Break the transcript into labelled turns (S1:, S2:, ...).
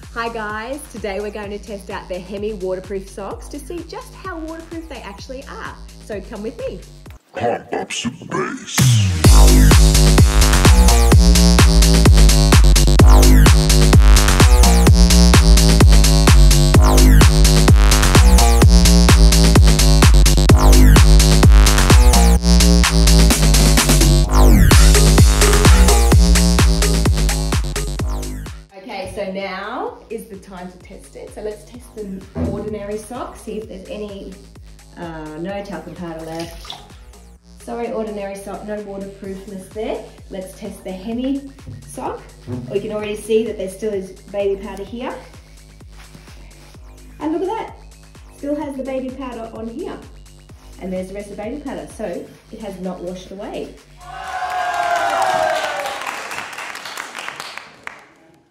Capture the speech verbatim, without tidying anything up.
S1: Hi guys, today we're going to test out the Hemy Waterproof Socks to see just how waterproof they actually are. So come with me.
S2: Pump up some bass.
S1: Okay, so now is the time to test it. So let's test the ordinary sock, see if there's any, uh, no talcum powder left. Sorry, ordinary sock, no waterproofness there. Let's test the Hemy sock. We can already see that there still is baby powder here. And look at that, still has the baby powder on here. And there's the rest of the baby powder, so it has not washed away.